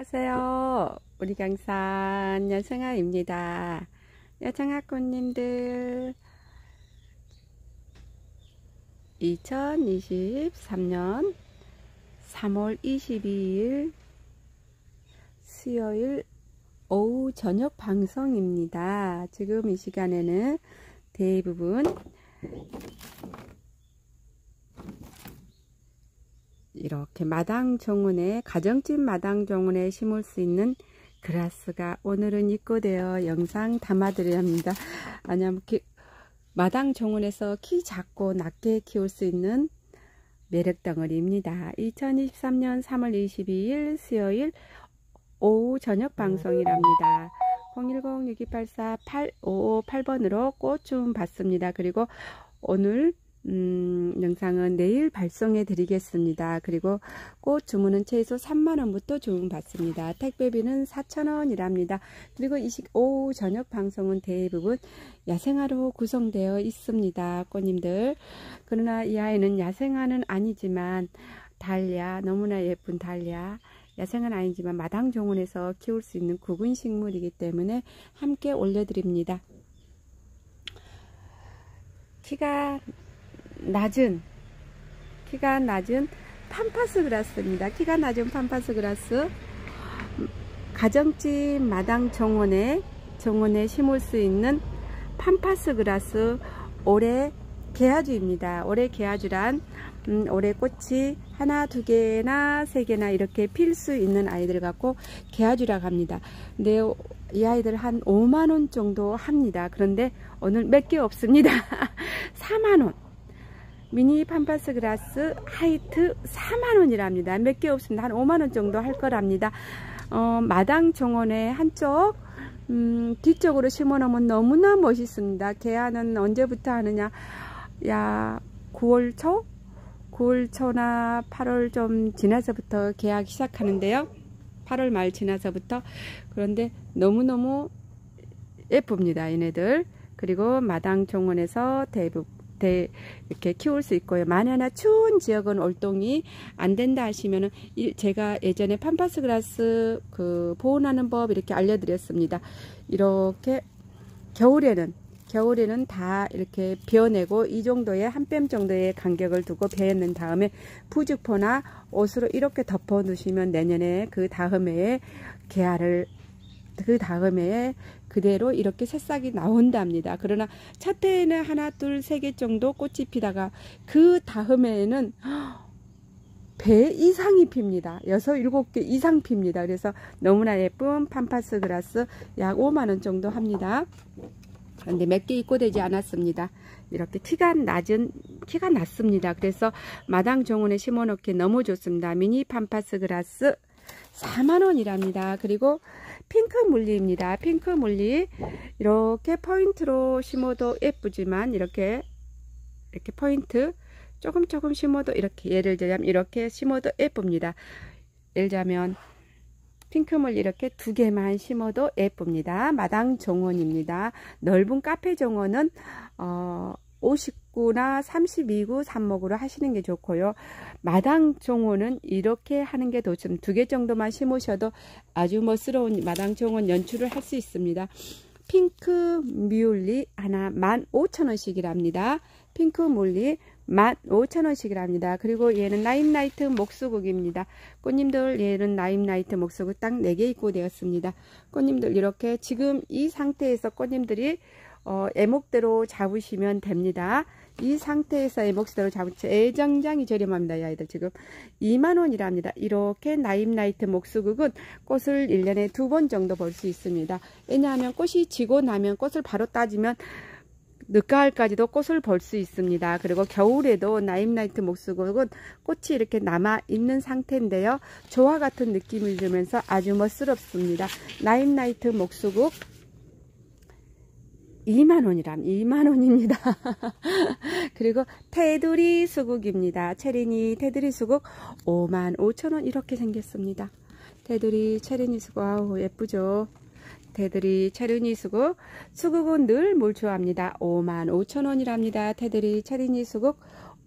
안녕하세요. 우리 강산 여성아입니다. 여성아꽃님들 2023년 3월 22일 수요일 오후 저녁 방송입니다. 지금 이 시간에는 대부분 이렇게 마당 정원에 가정집 마당 정원에 심을 수 있는 그라스가 오늘은 입고되어 영상 담아드려야 합니다. 왜냐하면 마당 정원에서 키 작고 낮게 키울 수 있는 매력덩어리입니다. 2023년 3월 22일 수요일 오후 저녁 방송이랍니다. 010-6284-8558번으로 꽃 좀 받습니다. 그리고 오늘 영상은 내일 발송해 드리겠습니다. 그리고 꽃 주문은 최소 3만원부터 주문 받습니다. 택배비는 4,000원이랍니다. 그리고 오후 저녁 방송은 대부분 야생화로 구성되어 있습니다. 꽃님들. 그러나 이 아이는 야생화는 아니지만 달랴, 너무나 예쁜 달랴, 야생화는 아니지만 마당 정원에서 키울 수 있는 구근 식물이기 때문에 함께 올려드립니다. 키가 낮은 팜파스 그라스입니다. 키가 낮은 팜파스 그라스, 가정집 마당 정원에 심을 수 있는 팜파스 그라스 올해 개화주입니다. 올해 개화주란 올해 꽃이 하나, 두 개나 세 개나 이렇게 필 수 있는 아이들 갖고 개화주라고 합니다. 근데 이 아이들 한 5만원 정도 합니다. 그런데 오늘 몇 개 없습니다. 4만원. 미니 팜파스 그라스 하이트 4만원이랍니다. 몇 개 없습니다. 한 5만원 정도 할 거랍니다. 마당 정원의 한쪽 뒤쪽으로 심어 놓으면 너무나 멋있습니다. 개화는 언제부터 하느냐, 9월 초나 8월 좀 지나서부터 개화하기 시작하는데요. 8월 말 지나서부터. 그런데 너무너무 예쁩니다, 얘네들. 그리고 마당 정원에서 이렇게 키울 수 있고요. 만약에 추운 지역은 올동이 안 된다 하시면은 제가 예전에 팜파스 그라스 보온하는 법 이렇게 알려드렸습니다. 이렇게 겨울에는 다 이렇게 베어내고 이 정도의 한 뼘 정도의 간격을 두고 베어낸 다음에 부직포나 옷으로 이렇게 덮어 두시면 내년에 그 다음에 그대로 이렇게 새싹이 나온답니다. 그러나 첫 해에는 하나, 둘, 세 개 정도 꽃이 피다가 그 다음에는 배 이상이 핍니다. 6, 7개 이상 핍니다. 그래서 너무나 예쁜 팜파스 그라스 약 5만원 정도 합니다. 그런데 몇 개 입고되지 않았습니다. 이렇게 키가 낮습니다. 그래서 마당 정원에 심어 놓기 너무 좋습니다. 미니 팜파스 그라스 4만원이랍니다. 그리고 핑크 물리입니다. 핑크 물리 이렇게 포인트로 심어도 예쁘지만 이렇게 포인트 조금 심어도 이렇게, 예를 들자면 이렇게 심어도 예쁩니다. 예를 들자면 핑크 물리 이렇게 2개만 심어도 예쁩니다. 마당 정원입니다. 넓은 카페 정원은 59나 32구 삽목으로 하시는 게 좋고요. 마당 정원은 이렇게 하는 게 더 좀 2개 정도만 심으셔도 아주 멋스러운 마당 정원 연출을 할 수 있습니다. 핑크 뮬리 하나 15,000원씩이랍니다. 핑크 뮬리 15,000원씩이랍니다. 그리고 얘는 나임나이트 목수국입니다. 꽃님들, 얘는 나임나이트 목수국 딱 4개 입고되었습니다. 꽃님들, 이렇게 지금 이 상태에서 꽃님들이 애목대로 잡으시면 됩니다. 이 상태에서 애목대로 잡으시면 애정장이 저렴합니다. 이 아이들 지금 2만원이랍니다. 이렇게 나임나이트 목수국은 꽃을 1년에 2번 정도 볼 수 있습니다. 왜냐하면 꽃이 지고 나면 꽃을 바로 따지면 늦가을까지도 꽃을 볼 수 있습니다. 그리고 겨울에도 나임나이트 목수국은 꽃이 이렇게 남아 있는 상태인데요. 조화 같은 느낌을 주면서 아주 멋스럽습니다. 나임나이트 목수국 2만원입니다. 그리고 테두리 수국입니다. 체리니 테두리 수국 55,000원 이렇게 생겼습니다. 테두리 체리니 수국, 아우 예쁘죠. 테두리 체리니 수국은 늘 뭘 좋아합니다. 55,000원이랍니다. 테두리 체리니 수국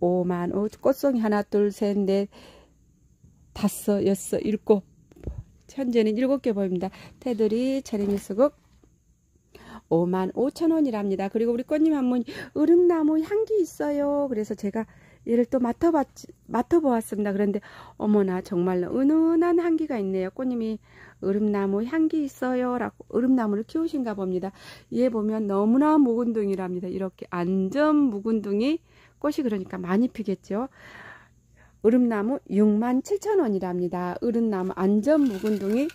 55,000원. 꽃송이 하나, 둘, 셋, 넷, 다섯, 여섯, 일곱, 현재는 7개 보입니다. 테두리 체리니 수국 55,000원이랍니다. 그리고 우리 꽃님 한 분 으름나무 향기 있어요. 그래서 제가 얘를 또 맡아보았습니다. 그런데 어머나 정말로 은은한 향기가 있네요. 꽃님이 으름나무 향기 있어요 라고 으름나무를 키우신가 봅니다. 얘 보면 너무나 묵은둥이랍니다. 이렇게 완전 묵은둥이 꽃이 그러니까 많이 피겠죠. 으름나무 67,000원이랍니다. 으름나무 안전 묵은둥이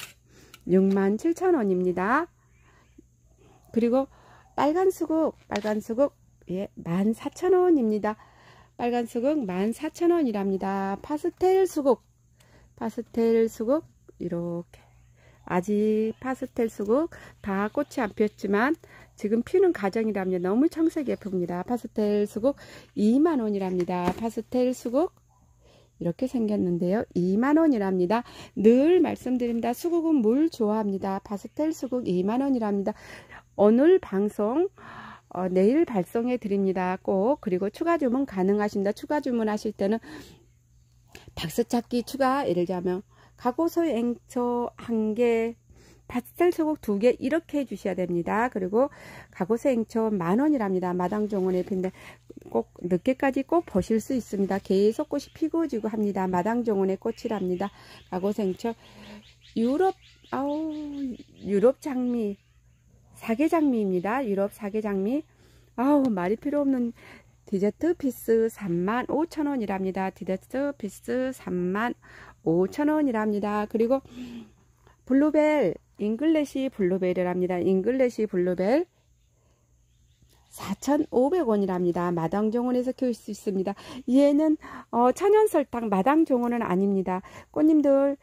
67,000원입니다. 그리고 빨간 수국 예, 14,000원입니다. 빨간 수국 14,000원이랍니다. 파스텔 수국 이렇게 아직 파스텔 수국 다 꽃이 안 피었지만 지금 피는 과정이랍니다. 너무 청색 예쁩니다. 파스텔 수국 2만원이랍니다. 파스텔 수국 이렇게 생겼는데요. 2만원이랍니다. 늘 말씀드립니다. 수국은 물 좋아합니다. 파스텔 수국 2만원이랍니다. 오늘 방송 내일 발송해 드립니다. 꼭. 그리고 추가 주문 가능하십니다. 추가 주문하실 때는 박스찾기 추가, 예를 들자면 가고소 앵초 1개, 파스텔 수국 2개 이렇게 해주셔야 됩니다. 그리고 가고소 앵초 10,000원이랍니다. 마당종원에 핀데 꼭 늦게까지 꼭 보실 수 있습니다. 계속 꽃이 피고 지고 합니다. 마당종원의 꽃이랍니다. 가고소 앵초 유럽 장미 사계장미입니다. 유럽 사계장미. 말이 필요 없는 디저트 피스 35,000원이랍니다. 디저트 피스 35,000원이랍니다. 그리고 블루벨, 잉글래시 블루벨이랍니다. 잉글래시 블루벨 4,500원이랍니다. 마당정원에서 키울 수 있습니다. 얘는 천연설탕 마당정원은 아닙니다. 꽃님들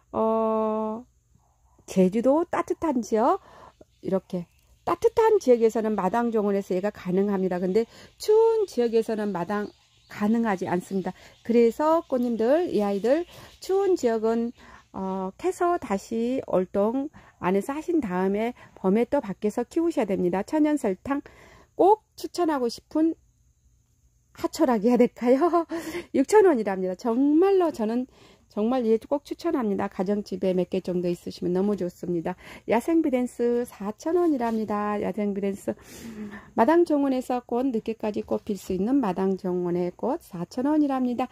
제주도 따뜻한 지역, 이렇게 따뜻한 지역에서는 마당 종원에서 얘가 가능합니다. 근데 추운 지역에서는 마당 가능하지 않습니다. 그래서 꽃님들, 이 아이들 추운 지역은 캐서 다시 올동 안에서 하신 다음에 봄에 또 밖에서 키우셔야 됩니다. 천연설탕 꼭 추천하고 싶은 하초라기 해야 될까요? 6,000원이랍니다. 정말로 저는 정말 얘 꼭 추천합니다. 가정집에 몇 개 정도 있으시면 너무 좋습니다. 야생비렌스 4,000원이랍니다. 야생비렌스 마당정원에서 꽃 늦게까지 꽃 필 수 있는 마당정원의 꽃 4,000원이랍니다.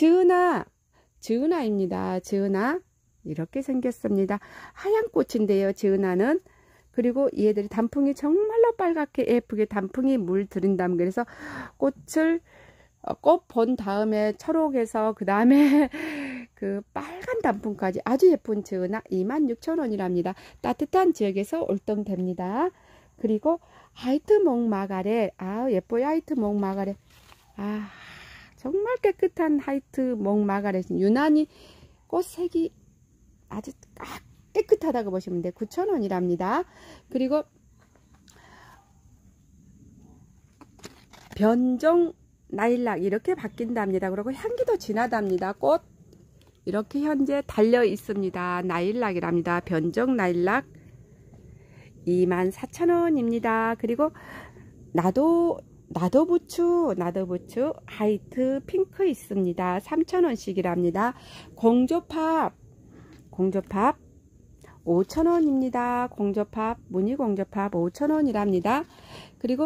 즈은아입니다. 즈은아 이렇게 생겼습니다. 하얀 꽃인데요. 즈은아는. 그리고 얘들이 단풍이 정말로 빨갛게 예쁘게 단풍이 물 들인다면 그래서 꽃을 꽃 본 다음에 초록에서 그 다음에 그 빨간 단풍까지 아주 예쁜 즈은아 26,000원이랍니다. 따뜻한 지역에서 올동됩니다. 그리고 하이트 목마가렛, 예뻐요. 하이트 목마가렛. 정말 깨끗한 하이트 목마가렛. 유난히 꽃색이 아주 깨끗하다고 보시면 돼요. 9,000원이랍니다. 그리고 변종 나일락 이렇게 바뀐답니다. 그리고 향기도 진하답니다. 꽃 이렇게 현재 달려 있습니다. 나일락이랍니다. 변종 나일락 24,000원입니다. 그리고 나도부추 하이트 핑크 있습니다. 3,000원씩이랍니다. 공조팝 5,000원입니다. 공조팝 무늬 공조팝 5,000원이랍니다. 그리고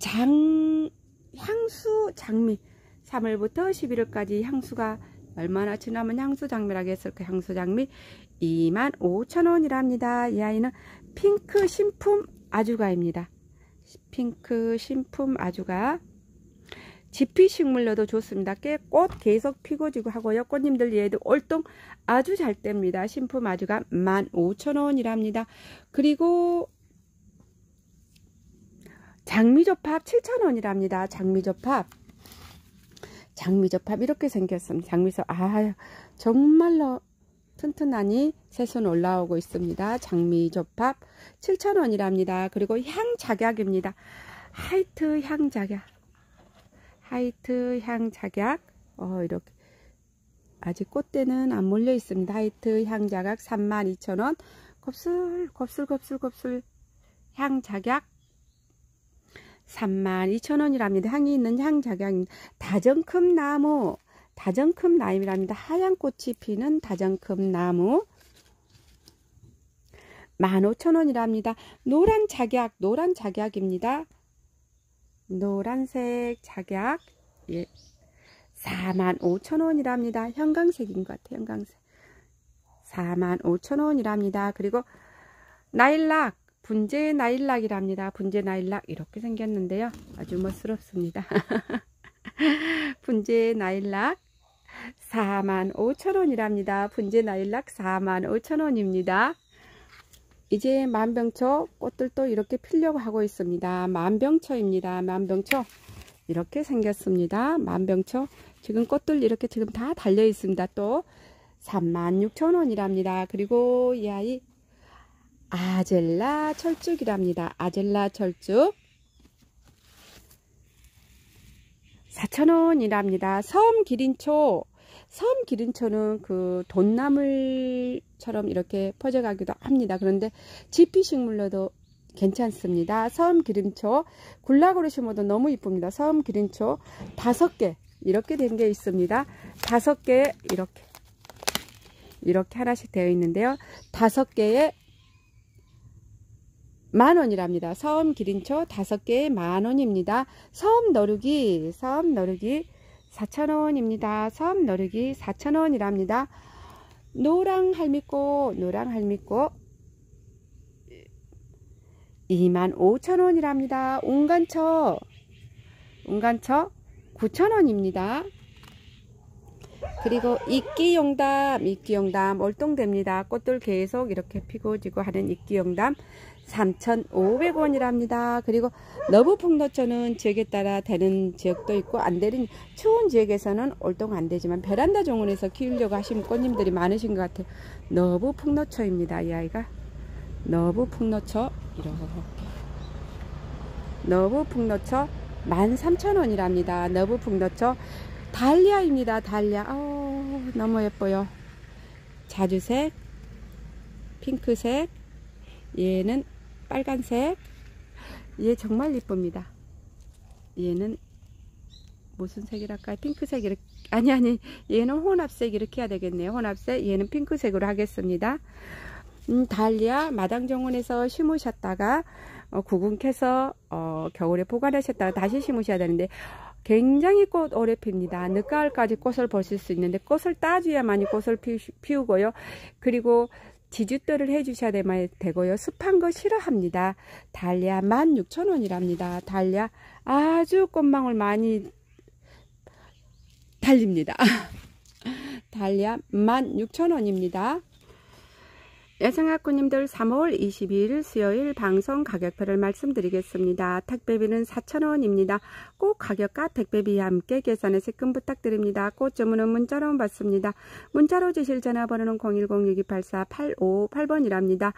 향수 장미 3월부터 11월까지 향수가 얼마나 지나면 향수 장미라고 했을까? 향수 장미 25,000원이랍니다. 이 아이는 핑크 신품 아주가입니다. 핑크 신품 아주가 지피식물로도 좋습니다. 꽃 계속 피고 지고 하고요. 꽃님들 얘도 올동 아주 잘 뗍니다. 신품 아주가 15,000원이랍니다. 그리고 장미조팝 7,000원이랍니다. 장미조팝 이렇게 생겼습니다. 장미조 정말로 튼튼하니 새순 올라오고 있습니다. 장미조팝 7,000원이랍니다. 그리고 향작약입니다. 하이트 향작약 이렇게 아직 꽃대는 안 몰려 있습니다. 하이트 향작약 32,000원. 곱슬 향작약 32,000원이랍니다. 향이 있는 향작약입니다. 다정큼나무이랍니다. 하얀 꽃이 피는 다정큼나무 15,000원이랍니다. 노란 작약, 노란 작약입니다. 노란색 작약, 예, 45,000원이랍니다. 형광색인 것 같아요. 형광색. 45,000원이랍니다. 그리고 나일락, 분재 나일락이랍니다. 분재 나일락 이렇게 생겼는데요. 아주 멋스럽습니다. 분재 나일락 45,000원이랍니다. 분재 나일락 45,000원입니다. 이제 만병초 꽃들도 이렇게 피려고 하고 있습니다. 만병초입니다. 만병초 이렇게 생겼습니다. 만병초 지금 꽃들 이렇게 지금 다 달려 있습니다. 또 36,000원이랍니다. 그리고 이 아이 아젤라 철쭉이랍니다. 아젤라 철쭉 4,000원이랍니다. 섬기린초, 섬기린초는 그 돈나물처럼 이렇게 퍼져가기도 합니다. 그런데 지피식물로도 괜찮습니다. 섬기린초 굴락으로 심어도 너무 이쁩니다. 섬기린초 5개 이렇게 된 게 있습니다. 5개 이렇게 하나씩 되어 있는데요. 5개에 10,000원이랍니다. 섬기린초 5개에 10,000원입니다. 섬너루기 4,000원입니다. 섬너루기 4,000원이랍니다. 노랑할미꽃 25,000원이랍니다. 운간처 9,000원입니다. 그리고 이끼용담 월동됩니다. 꽃들 계속 이렇게 피고 지고 하는 이끼용담 3,500원이랍니다. 그리고 너부풍노초는 지역에 따라 되는 지역도 있고 안 되는 추운 지역에서는 월동 안 되지만 베란다 정원에서 키우려고 하시는 꽃님들이 많으신 것 같아요. 너부풍노초입니다. 이 아이가 너부풍노초 이렇게 너부풍노초 13,000원이랍니다. 너부풍노초 달리아입니다. 달리아 너무 예뻐요. 자주색 핑크색 얘는 빨간색 얘 정말 예쁩니다. 얘는 무슨 색이랄까요? 핑크색 이렇게 아니 얘는 혼합색 이렇게 해야 되겠네요. 혼합색 얘는 핑크색으로 하겠습니다. 달리아 마당정원에서 심으셨다가 구근캐서 겨울에 보관하셨다가 다시 심으셔야 되는데 굉장히 꽃 오래 핍니다. 늦가을까지 꽃을 보실 수 있는데 꽃을 따줘야만이 꽃을 피우고요. 그리고 지주떨을 해주셔야 되고요. 습한 거 싫어합니다. 달리아 16,000원이랍니다. 달리아 아주 꽃망울 많이 달립니다. 달리아 16,000원입니다. 여성학구님들 3월 22일 수요일 방송 가격표를 말씀드리겠습니다. 택배비는 4,000원입니다. 꼭 가격과 택배비와 함께 계산해 세금 부탁드립니다. 꽃 주문은 문자로 받습니다. 문자로 주실 전화번호는 010-6284-858번이랍니다.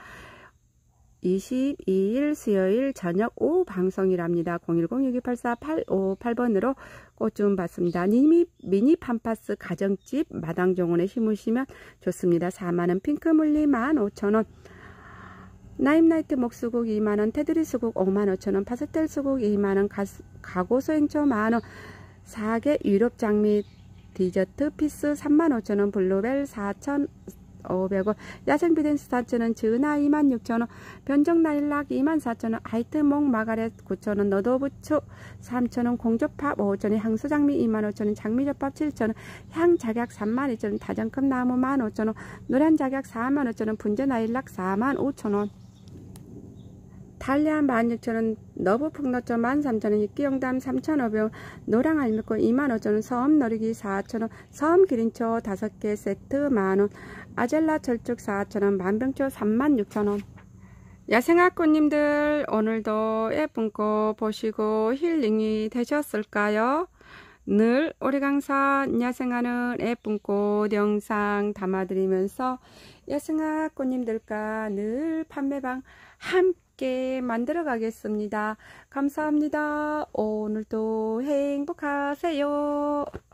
22일 수요일 저녁 오후 방송이랍니다. 010-6284-858번으로 꽃 주문 받습니다. 미니 팜파스 가정집 마당정원에 심으시면 좋습니다. 4만원 핑크물리 15,000원 나임나이트 목수국 2만원 테두리 수국 55,000원 파스텔 수국 2만원 가고소행초 만원 4개 유럽 장미 디저트 피스 35,000원 블루벨 4,500원 야생비덴스 4,000원 즈나 26,000원 변정나일락 24,000원 하이트몽 마가렛 9,000원 너도부추 3,000원 공조팝 5,000원 향수장미 25,000원 장미젓밥 7,000원 향작약 32,000원 다정컵 나무 15,000원 노란작약 45,000원 분재나일락 45,000원 달리아 16,000원 너부풍노초 13,000원 이끼용담 3,500원 노랑알미꽃 25,000원 섬너리기 4,000원 섬기린초 5개 세트 만원 아젤라 철쭉 4,000원 만병초 36,000원 야생화꽃님들 오늘도 예쁜 꽃 보시고 힐링이 되셨을까요? 늘 오래강산 야생화는 예쁜 꽃 영상 담아드리면서 야생화꽃님들과 늘 판매방 함께 만들어 가겠습니다. 감사합니다. 오늘도 행복하세요.